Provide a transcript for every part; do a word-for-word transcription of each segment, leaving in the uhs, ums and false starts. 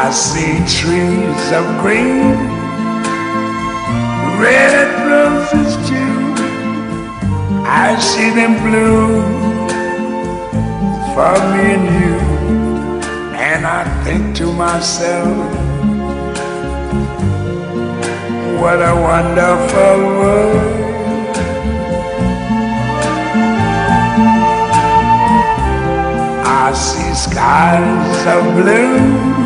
I see trees of green, red roses too. I see them bloom for me and you. And I think to myself, what a wonderful world. I see skies of blue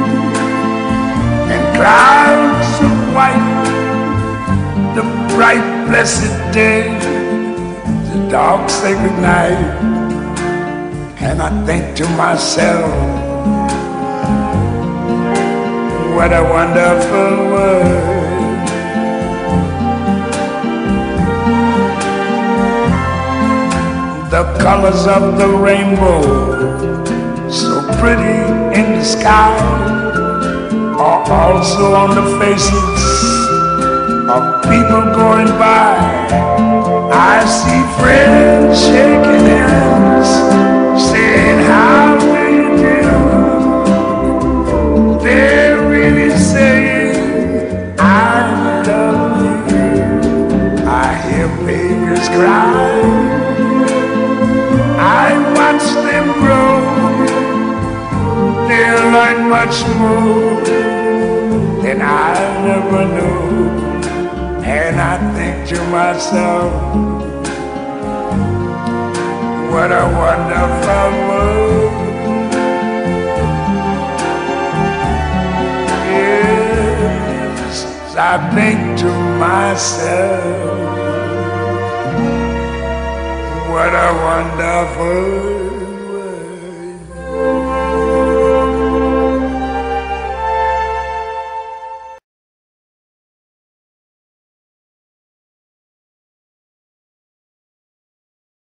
and clouds of white, the bright blessed day, the dark sacred night. And I think to myself, what a wonderful world. The colors of the rainbow, so pretty in the sky, are also on the faces of people going by. I see friends shaking hands, saying how do you do. They're really saying I love you. I hear babies cry, I watch them grow. They'll learn much more than I never knew. And I think to myself, what a wonderful world. Yes, I think to myself, what a wonderful world.